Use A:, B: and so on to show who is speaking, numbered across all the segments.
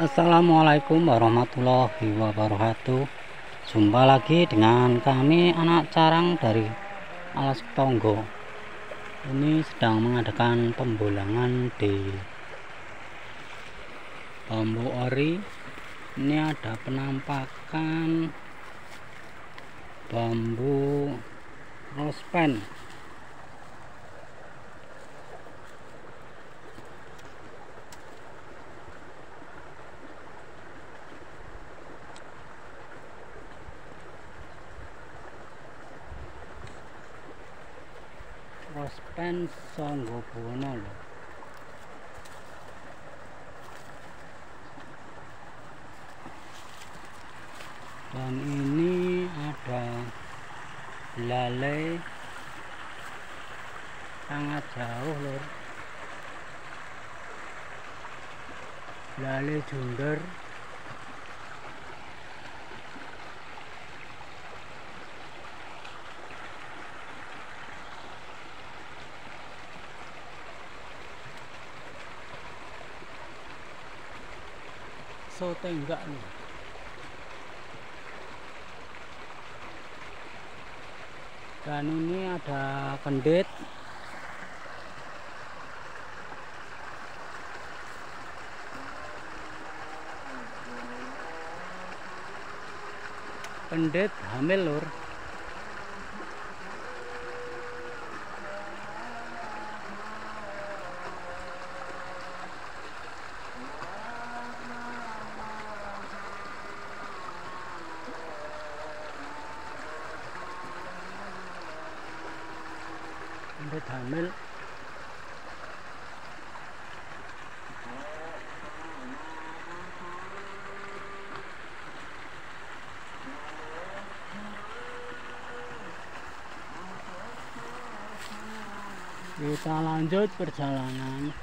A: Assalamualaikum warahmatullahi wabarakatuh. Jumpa lagi dengan kami anak carang dari Alas Tonggo. Ini sedang mengadakan pembulangan di bambu ori. Ini ada penampakan bambu rospen. Rospen Songgobono loh. Dan ini ada belalai sangat jauh lor, belalai junder. Sote enggak nih. Dan ini ada kendit. Kendit hamil lur. Kendit hamil. Kita lanjut perjalanan.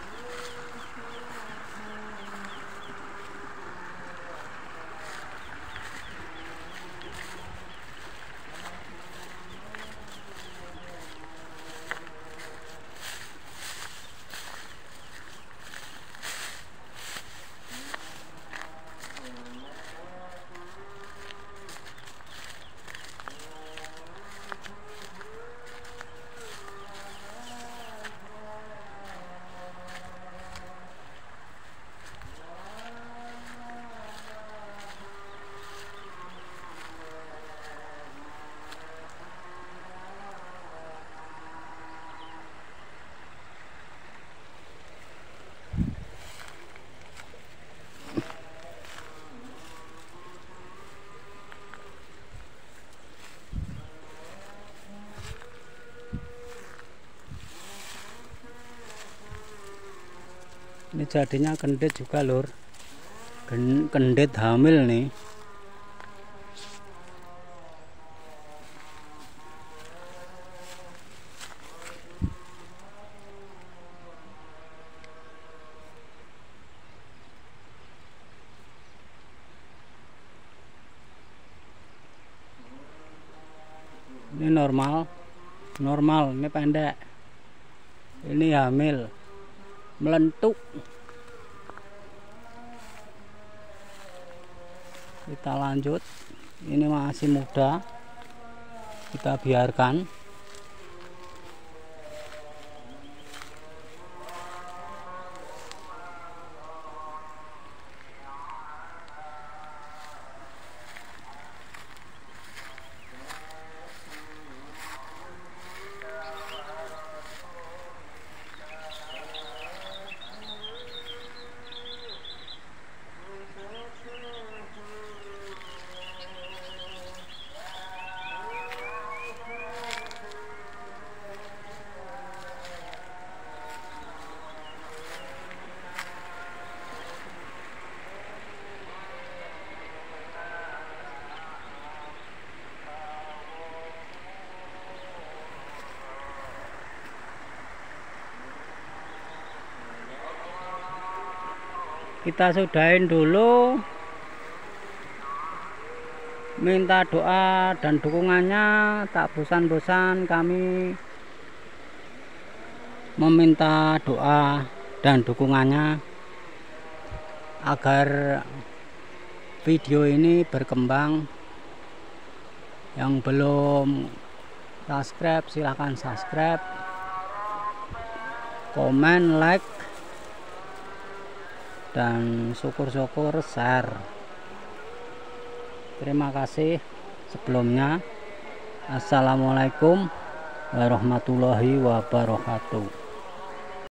A: Ini jadinya kendit juga lur, kendit hamil nih. Ini normal, ini pendek, ini hamil, melentuk. Kita lanjut, ini masih muda, kita biarkan. Kita sudahin dulu, minta doa dan dukungannya. Tak bosan-bosan kami meminta doa dan dukungannya. agar video ini berkembang. Yang belum subscribe silahkan subscribe, komen, like, dan syukur-syukur share. Terima kasih sebelumnya. Assalamualaikum warahmatullahi wabarakatuh.